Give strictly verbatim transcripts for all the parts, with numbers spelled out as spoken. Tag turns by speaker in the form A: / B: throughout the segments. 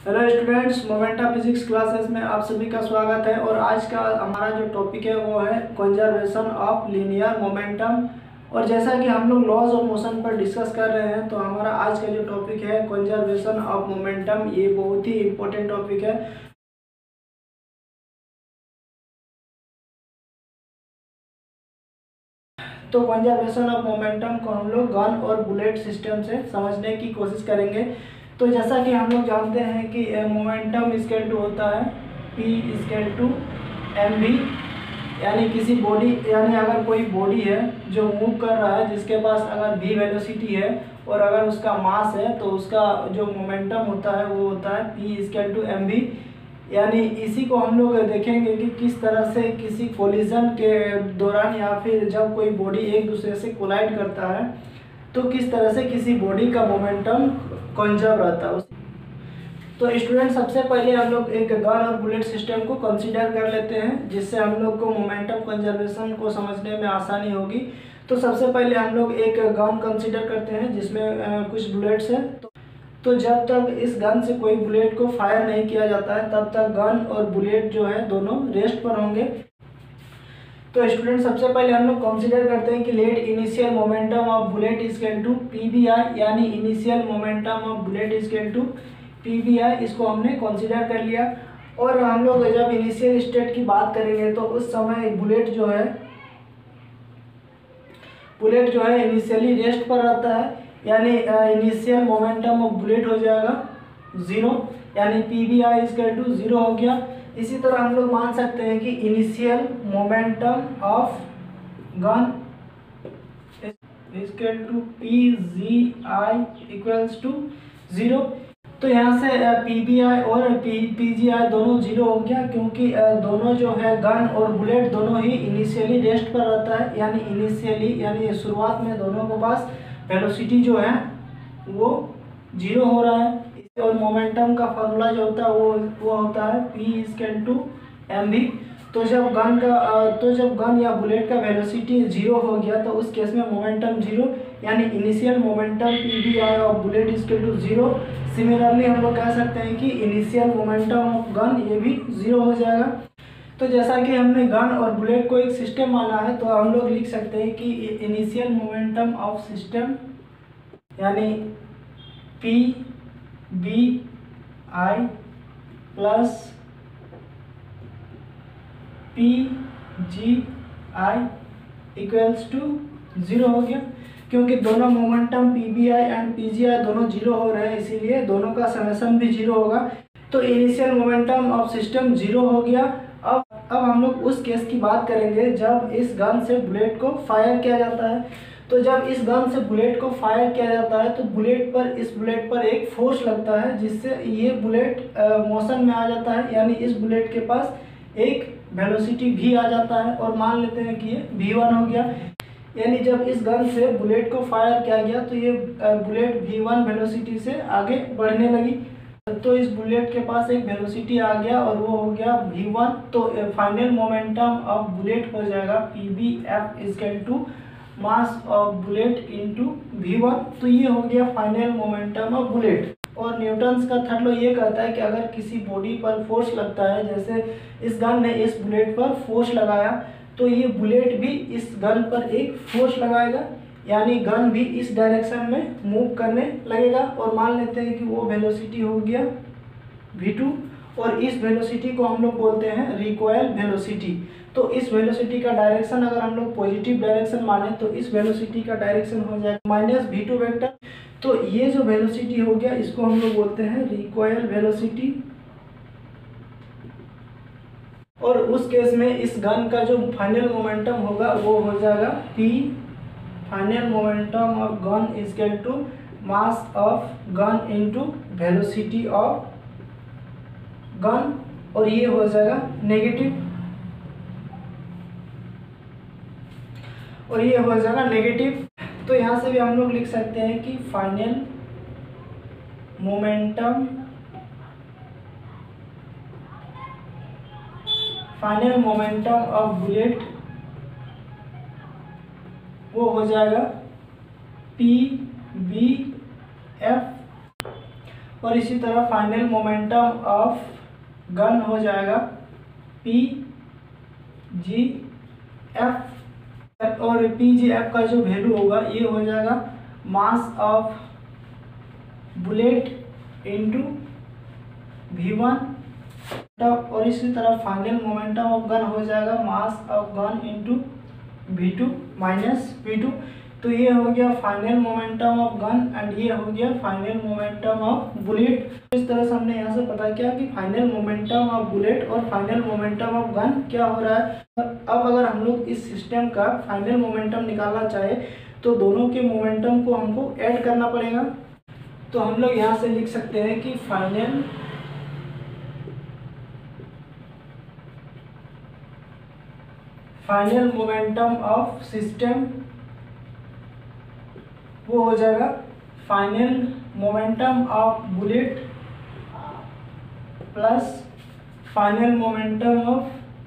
A: Hello students, Momenta physics classes में आप सभी का स्वागत है। और आज का हमारा जो टॉपिक है वो है कंजर्वेशन ऑफ लीनियर मोमेंटम। और जैसा कि हम लोग लॉज ऑफ मोशन पर डिस्कस कर रहे हैं, तो हमारा आज का जो टॉपिक है कंजर्वेशन ऑफ मोमेंटम, ये बहुत ही इम्पोर्टेंट टॉपिक है। तो कंजर्वेशन ऑफ मोमेंटम को हम लोग गन और बुलेट सिस्टम से समझने की कोशिश करेंगे। तो जैसा कि हम लोग जानते हैं कि मोमेंटम स्केल टू होता है p scale to m v, यानी किसी बॉडी, यानी अगर कोई बॉडी है जो मूव कर रहा है, जिसके पास अगर v वेलोसिटी है और अगर उसका मास है, तो उसका जो मोमेंटम होता है वो होता है p scale to m v. यानी इसी को हम लोग देखेंगे कि किस तरह से किसी कोलिजन के दौरान या फिर जब कोई बॉडी एक दूसरे से कोलाइड करता है तो किस तरह से किसी बॉडी का मोमेंटम कंजर्व रहता है। तो स्टूडेंट, सबसे पहले हम लोग एक गन और बुलेट सिस्टम को कंसीडर कर लेते हैं, जिससे हम लोग को मोमेंटम कंजर्वेशन को समझने में आसानी होगी। तो सबसे पहले हम लोग एक गन कंसीडर करते हैं जिसमें कुछ बुलेट्स हैं। तो, तो जब तक इस गन से कोई बुलेट को फायर नहीं किया जाता है, तब तक गन और बुलेट जो है दोनों रेस्ट पर होंगे। तो स्टूडेंट, सबसे पहले हम लोग कंसीडर करते हैं कि let initial momentum of bullet equal to p b i, यानी initial momentum of bullet equal to p b i, इसको हमने कंसीडर कर लिया। और हम लोग जब इनिशियल स्टेट की बात करेंगे तो उस समय बुलेट जो है बुलेट जो है इनिशियली रेस्ट पर रहता है, यानी इनिशियल मोमेंटम ऑफ बुलेट हो जाएगा ज़ीरो, यानी P b i equal to zero हो गया। इसी तरह हम लोग मान सकते हैं कि initial momentum of gun equal to p g i equals to zero. तो यहाँ से पी बी आई और पी पी जी आई दोनों जीरो हो गया, क्योंकि दोनों जो है गन और बुलेट दोनों ही इनिशियली रेस्ट पर रहता है, यानी इनिशियली यानी शुरुआत में दोनों के पास वेलोसिटी जो है वो जीरो हो रहा है। और मोमेंटम का फॉर्मूला जो होता है वो वो होता है p equal to m v. तो जब गन का तो जब गन या बुलेट का वेलोसिटी जीरो हो गया, तो उस केस में मोमेंटम जीरो, यानी initial momentum p b i of bullet equal to zero. Similarly हम लोग कह सकते हैं कि इनिशियल मोमेंटम ऑफ गन ये भी जीरो हो जाएगा। तो जैसा कि हमने गन और बुलेट को एक सिस्टम माना है, तो हम लोग लिख सकते हैं कि इनिशियल मोमेंटम ऑफ सिस्टम यानी P b i plus P g i equals to zero हो गया, क्योंकि दोनों momentum p b i and p g i दोनों जीरो हो रहे हैं, इसीलिए दोनों का समेशन भी जीरो होगा। तो initial momentum of system zero हो गया। अब अब हम लोग उस केस की बात करेंगे जब इस गन से बुलेट को फायर किया जाता है। तो जब इस गन से बुलेट को फायर किया जाता है तो बुलेट पर इस बुलेट पर एक फोर्स लगता है, जिससे ये बुलेट मोशन में आ जाता है, यानी इस बुलेट के पास एक वेलोसिटी v आ जाता है। और मान लेते हैं कि ये वी वन हो गया, यानी जब इस गन से बुलेट को फायर किया गया तो ये बुलेट वी वन वेलोसिटी से आगे बढ़ने लगी। तो इस बुलेट के पास एक वेलोसिटी आ गया और वो हो गया वी वन। तो फाइनल मोमेंटम ऑफ बुलेट हो जाएगा p B f equal to mass of bullet into v one. तो ये हो गया फाइनल मोमेंटम ऑफ बुलेट। और न्यूटन्स का थर्ड लॉ ये कहता है कि अगर किसी बॉडी पर फोर्स लगता है, जैसे इस गन ने इस बुलेट पर फोर्स लगाया, तो ये बुलेट भी इस गन पर एक फोर्स लगाएगा, यानी गन भी इस डायरेक्शन में मूव करने लगेगा। और मान लेते हैं कि वो वेलोसिटी हो गया वी टू, और इस वेलोसिटी को हम लोग बोलते हैं रिकॉइल वेलोसिटी। तो इस वेलोसिटी का डायरेक्शन अगर हम लोग पॉजिटिव डायरेक्शन माने, तो इस वेलोसिटी का डायरेक्शन हो जाएगा माइनस वी टू वेक्टर। तो ये जो वेलोसिटी हो गया, इसको हम लोग बोलते हैं रिकॉइल वेलोसिटी। और उस केस में इस गन का जो फाइनल मोमेंटम होगा वो हो जाएगा p final momentum of gun equal to mass of gun into velocity of gun, और ये हो जाएगा नेगेटिव, और ये हो जाएगा नेगेटिव। तो यहाँ से भी हम लोग लिख सकते हैं कि final momentum final momentum of bullet वो हो जाएगा पी बी एफ। और इसी तरह फाइनल मोमेंटम ऑफ गन हो जाएगा पी जी एफ, और पी जी एफ का जो वैल्यू होगा ये हो जाएगा mass of bullet into v one, और इसी तरह फाइनल मोमेंटम ऑफ गन हो जाएगा mass of gun into v two minus v two. तो ये हो गया final momentum of gun and ये हो गया फाइनल मोमेंटम ऑफ बुलेट। इस तरह से हमने यहाँ से पता किया कि फाइनल मोमेंटम ऑफ बुलेट और फाइनल मोमेंटम ऑफ गन क्या हो रहा है। अब अगर हम लोग इस सिस्टम का फाइनल मोमेंटम निकालना चाहे तो दोनों के मोमेंटम को हमको ऐड करना पड़ेगा। तो हम लोग यहाँ से लिख सकते हैं कि final final momentum of system वो हो जाएगा final momentum of bullet plus final momentum of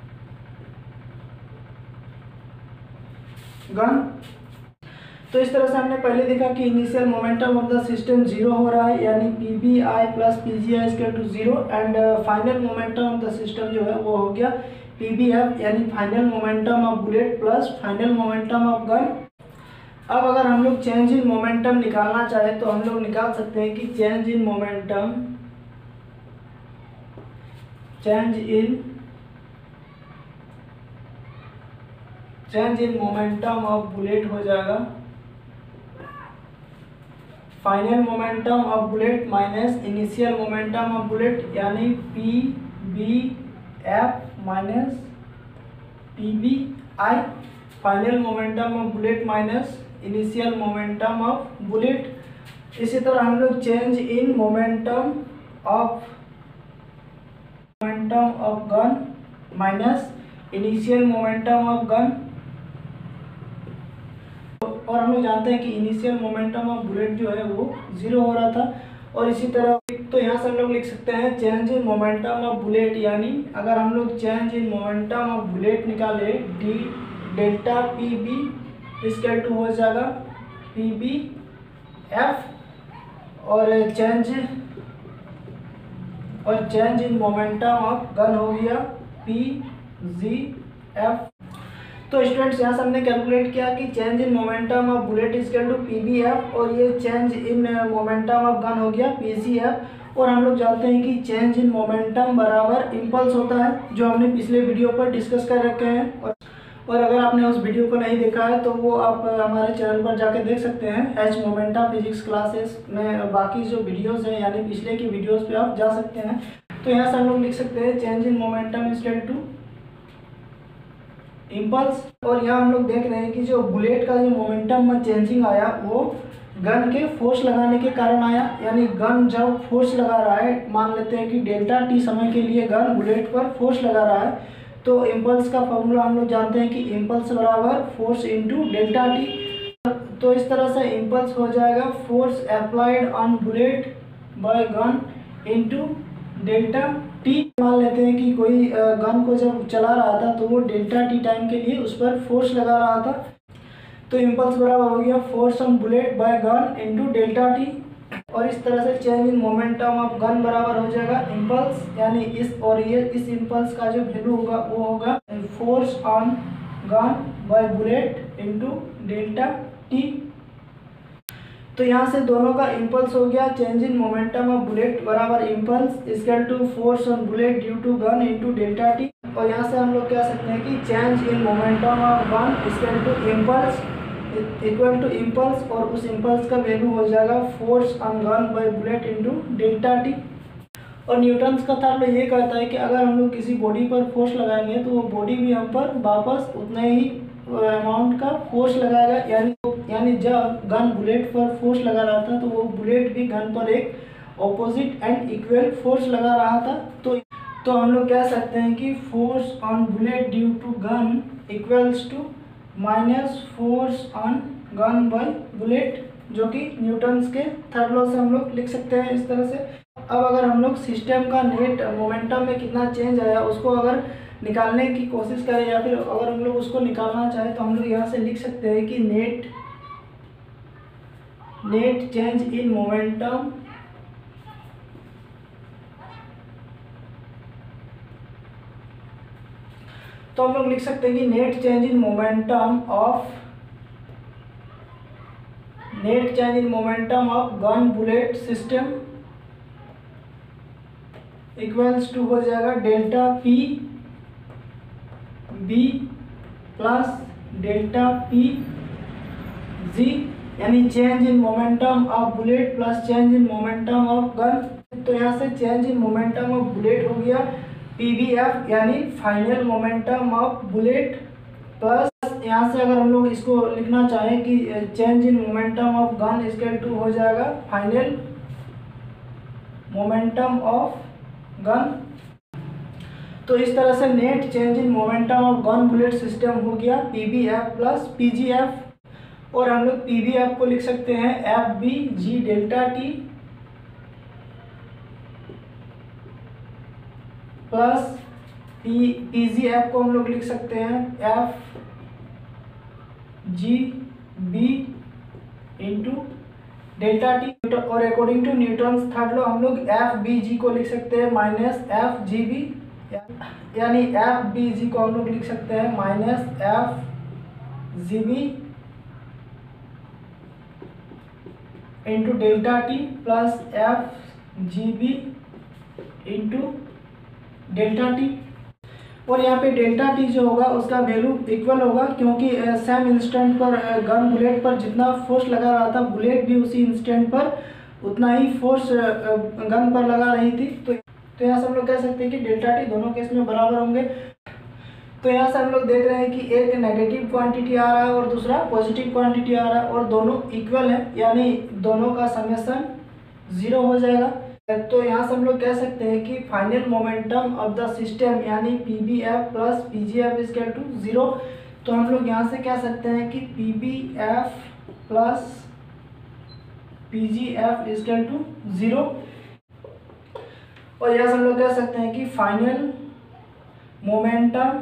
A: gun. तो इस तरह से हमने पहले देखा कि initial momentum of the system zero हो रहा है, यानी P b i plus P g i equal to zero, and final momentum of the system जो है वो हो गया पी बी एफ, यानी final momentum of bullet plus final momentum of gun. अब अगर हम लोग चेंज इन मोमेंटम निकालना चाहे तो हम लोग निकाल सकते हैं कि change in momentum change in change in momentum of bullet हो जाएगा final momentum of bullet minus initial momentum of bullet, यानी P B f minus p b i, final momentum of bullet minus initial momentum of bullet. इसी तरह हम लोग change in momentum of momentum of gun minus initial momentum of gun, और हम लोग जानते हैं कि इनिशियल मोमेंटम ऑफ बुलेट जो है वो जीरो हो रहा था। और इसी तरह तो यहाँ से हम लोग लिख सकते हैं change in momentum of bullet, यानी अगर हम लोग change in momentum of bullet निकाले डी डेल्टा पी बी इसके टू हो जाएगा पी बी एफ, और चेंज और change in momentum of gun हो गया पी जी एफ। तो स्टूडेंट्स यहाँ से हमने कैलकुलेट किया कि change in momentum of bullet equal to p B f, और ये change in momentum of gun हो गया पी जी एफ। और हम लोग जानते हैं कि चेंज इन मोमेंटम बराबर इम्पल्स होता है, जो हमने पिछले वीडियो पर डिस्कस कर रखे हैं। और और अगर आपने उस वीडियो को नहीं देखा है तो वो आप हमारे चैनल पर जाके देख सकते हैं, एच मोमेंटा फिजिक्स क्लासेस में बाकी जो वीडियोस हैं यानी पिछले की वीडियोस पे आप जा सकते हैं। तो यहाँ से हम लोग लिख सकते हैं change in momentum equal to impulse. और यहाँ हम लोग देख रहे हैं कि जो बुलेट का जो मोमेंटम में चेंजिंग आया वो गन के फोर्स लगाने के कारण आया, यानी गन जब फोर्स लगा रहा है, मान लेते हैं कि डेल्टा टी समय के लिए गन बुलेट पर फोर्स लगा रहा है, तो इम्पल्स का फॉर्मूला हम लोग जानते हैं कि इम्पल्स बराबर फोर्स इनटू डेल्टा टी। तो इस तरह से इम्पल्स हो जाएगा force applied on bullet by gun into delta t. मान लेते हैं कि कोई गन को जब चला रहा था तो वो डेल्टा टी टाइम के लिए उस पर फोर्स लगा रहा था, तो इम्पल्स बराबर हो गया force on bullet by gun into delta t. और इस तरह से change in momentum of gun बराबर हो जाएगा इम्पल्स, यानी इस और ये इस इम्पल्स का जो वैल्यू होगा वो होगा force on gun by bullet into delta t. तो यहाँ से दोनों का इम्पल्स हो गया change in momentum of bullet बराबर impulse equal to force on bullet due to gun into delta t. और यहाँ से हम लोग कह सकते हैं कि change in momentum of gun equal to impulse equal to impulse, और उस इम्पल्स का वैल्यू हो जाएगा force on gun by bullet into delta t. और न्यूटन्स का थर्ड ये कहता है कि अगर हम लोग किसी बॉडी पर फोर्स लगाएंगे तो वो बॉडी भी हम पर वापस उतने ही अमाउंट का फोर्स लगाएगा, यानी यानी जब गन बुलेट पर फोर्स लगा रहा था तो वो बुलेट भी गन पर एक ऑपोजिट एंड इक्वल फोर्स लगा रहा था। तो तो हम लोग कह सकते हैं कि force on bullet due to gun equals to minus force on gun by bullet, जो कि न्यूटन्स के थर्ड लॉ से हम लोग लिख सकते हैं इस तरह से। अब अगर हम लोग सिस्टम का नेट मोमेंटम में कितना चेंज आया उसको अगर निकालने की कोशिश करें, या फिर अगर हम लोग उसको निकालना चाहें तो हम लोग यहाँ से लिख सकते हैं कि net net change in momentum तो हम लोग लिख सकते हैं कि net change in momentum of net change in momentum of gun bullet system equals to हो जाएगा delta p b plus delta p g, यानी change in momentum of bullet plus change in momentum of gun. तो यहाँ से change in momentum of bullet हो गया p B f यानी final momentum of bullet, plus यहाँ से अगर हम लोग इसको लिखना चाहें कि change in momentum of gun इसके टू हो जाएगा फाइनल मोमेंटम ऑफ गन। तो इस तरह से net change in momentum of gun bullet system हो गया p B F plus P G f, और हम लोग पी बी एफ को लिख सकते हैं f b g delta t plus p p जी एफ को हम लोग लिख सकते हैं f g b into delta t, और according to Newton's third law हम लोग एफ बी जी को लिख सकते हैं माइनस एफ जी बी, यानी एफ बी जी को हम लोग लिख सकते हैं minus f g b into delta t plus f g b into delta t. और यहाँ पे डेल्टा टी जो होगा उसका वैल्यू इक्वल होगा, क्योंकि सेम इंस्टेंट पर गन बुलेट पर जितना फोर्स लगा रहा था बुलेट भी उसी इंस्टेंट पर उतना ही फोर्स गन पर लगा रही थी। तो तो यहाँ से हम लोग कह सकते हैं कि डेल्टा टी दोनों केस में बराबर होंगे। तो यहाँ से हम लोग देख रहे हैं कि एक नेगेटिव क्वांटिटी आ रहा है और दूसरा पॉजिटिव क्वांटिटी आ रहा है, और दोनों इक्वल है, यानी दोनों का समेशन जीरो हो जाएगा। तो यहाँ से हम लोग कह सकते हैं कि final momentum of the system यानी P B F plus P G F is equal to zero. तो हम लोग यहाँ से कह सकते हैं कि P B F plus P G F is equal to zero, और यहाँ से हम लोग कह सकते हैं कि final momentum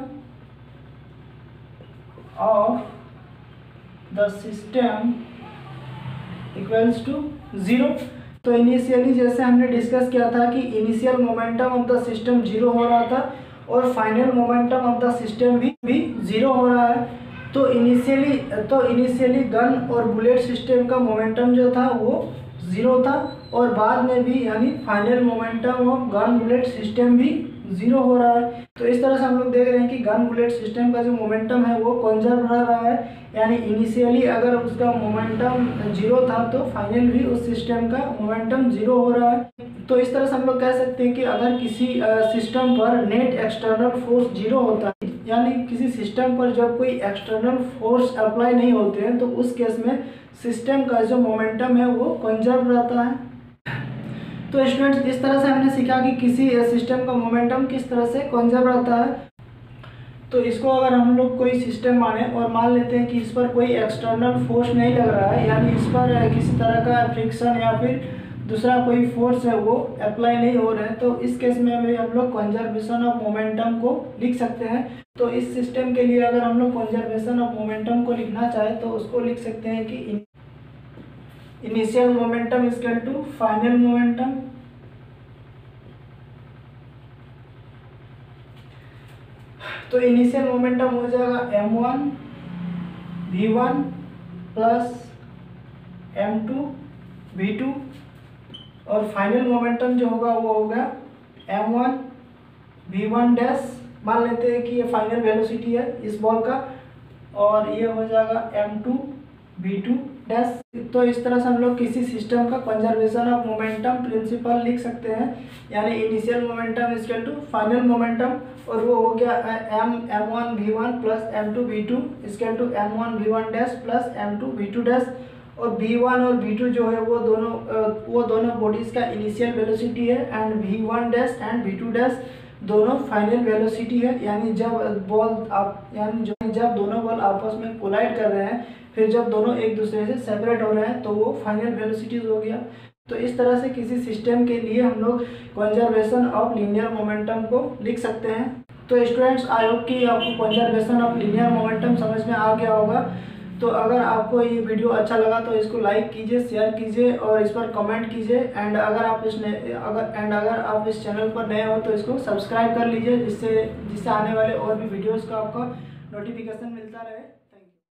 A: of the system equals to zero. तो इनिशियली जैसे हमने डिस्कस किया था कि initial momentum of the system zero हो रहा था और final momentum of the system भी भी जीरो हो रहा है। तो इनिशियली तो इनिशियली गन और बुलेट सिस्टम का मोमेंटम जो था वो जीरो था, और बाद में भी यानी final momentum of gun bullet system भी जीरो हो रहा है। तो इस तरह से हम लोग देख रहे हैं कि गन बुलेट सिस्टम का जो मोमेंटम है वो कंजर्व रह रहा है, यानी इनिशियली अगर उसका मोमेंटम जीरो था तो फाइनल भी उस सिस्टम का मोमेंटम जीरो हो रहा है। तो इस तरह से हम लोग कह सकते हैं कि अगर किसी सिस्टम पर नेट एक्सटर्नल फोर्स जीरो होता है, यानी किसी सिस्टम पर जब कोई एक्सटर्नल फोर्स अप्लाई नहीं होते हैं, तो उस केस में सिस्टम का जो मोमेंटम है वो कंजर्व रहता है। तो स्टूडेंट्स इस तरह से हमने सीखा कि किसी सिस्टम का मोमेंटम किस तरह से कंजर्व रहता है। तो इसको अगर हम लोग कोई सिस्टम माने और मान लेते हैं कि इस पर कोई एक्सटर्नल फोर्स नहीं लग रहा है, यानी इस पर किसी तरह का फ्रिक्शन या फिर दूसरा कोई फोर्स है वो अप्लाई नहीं हो रहा है, तो इस केस में हमें हम लोग कंजर्वेशन ऑफ मोमेंटम को लिख सकते हैं। तो इस सिस्टम के लिए अगर हम लोग कंजर्वेशन ऑफ मोमेंटम को लिखना चाहें तो उसको लिख सकते हैं कि initial momentum is equal to final momentum तो इनिशियल मोमेंटम हो जाएगा M one V one plus M two V two, और फाइनल मोमेंटम जो होगा वो होगा M one V one dash. मान लेते हैं कि ये फाइनल वेलोसिटी है इस बॉल का, और ये हो जाएगा M two V two dash. तो इस तरह से हम लोग किसी सिस्टम का कंजर्वेशन ऑफ मोमेंटम प्रिंसिपल लिख सकते हैं, यानी initial momentum is equal to final momentum, और वो हो गया M M one V one plus M two V two equal to M one V one dash plus M two V two dash. और V one और V two जो है वो दोनों वो दोनों बॉडीज़ का इनिशियल वेलोसिटी है, and V one dash and V two dash दोनों फाइनल वेलोसिटी है। यानी जब बॉल आप यानी जो जब दोनों बॉल आपस में कोलाइड कर रहे हैं, फिर जब दोनों एक दूसरे से सेपरेट हो रहे हैं, तो वो फाइनल वेलोसिटीज हो गया। तो इस तरह से किसी सिस्टम के लिए हम लोग कंजर्वेशन ऑफ लीनियर मोमेंटम को लिख सकते हैं। तो स्टूडेंट्स आई होप कि आपको कंजर्वेशन ऑफ लीनियर मोमेंटम समझ में आ गया होगा। तो अगर आपको ये वीडियो अच्छा लगा तो इसको लाइक कीजिए, शेयर कीजिए और इस पर कमेंट कीजिए। एंड अगर आप इस अगर एंड अगर आप इस चैनल पर नए हो तो इसको सब्सक्राइब कर लीजिए, जिससे जिससे आने वाले और भी वीडियोस का आपको नोटिफिकेशन मिलता रहे।